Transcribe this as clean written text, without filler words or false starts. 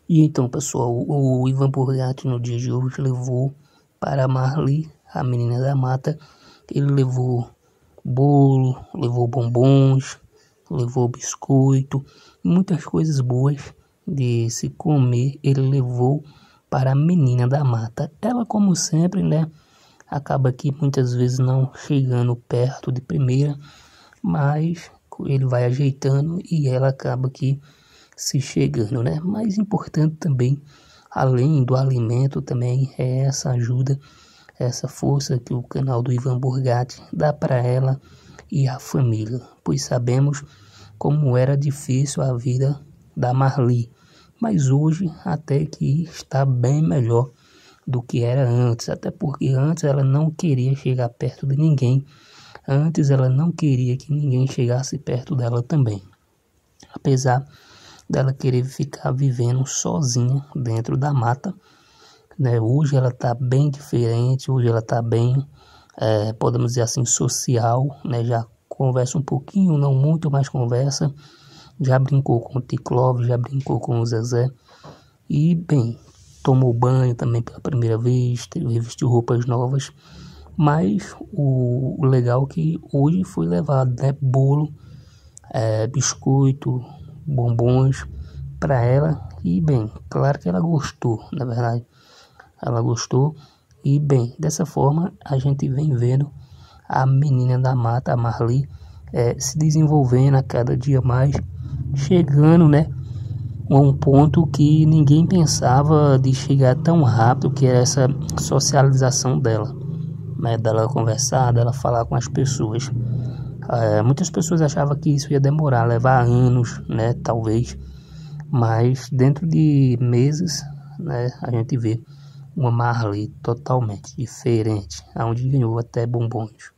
E então, pessoal, o Ivan Borgatti no dia de hoje levou para a Marli, a menina da mata, ele levou bolo, levou bombons, levou biscoito, muitas coisas boas de se comer, ele levou para a menina da mata. Ela, como sempre, né, acaba aqui muitas vezes não chegando perto de primeira, mas ele vai ajeitando e ela acaba aqui se chegando, né? Mais importante também, além do alimento, também é essa ajuda, essa força que o canal do Ivan Borgatti dá para ela e a família, pois sabemos como era difícil a vida da Marli, mas hoje até que está bem melhor do que era antes, até porque antes ela não queria chegar perto de ninguém, antes ela não queria que ninguém chegasse perto dela também, apesar dela querer ficar vivendo sozinha dentro da mata, né? Hoje ela está bem diferente, hoje ela está bem, podemos dizer assim, social, né? Já conversa um pouquinho, não muito, mas conversa, já brincou com o Ticlove, já brincou com o Zezé, e bem, tomou banho também pela primeira vez, vestiu roupas novas, mas o legal é que hoje foi levado, né? Bolo, biscoito, bombons para ela, e bem, claro que ela gostou, na verdade, ela gostou, e bem, dessa forma a gente vem vendo a menina da mata, a Marli, se desenvolvendo a cada dia mais, chegando, né, a um ponto que ninguém pensava de chegar tão rápido, que é essa socialização dela, né, dela conversar, dela falar com as pessoas. Muitas pessoas achavam que isso ia demorar, levar anos, né, talvez, mas dentro de meses, né, a gente vê uma Marli totalmente diferente, onde ganhou até bombons.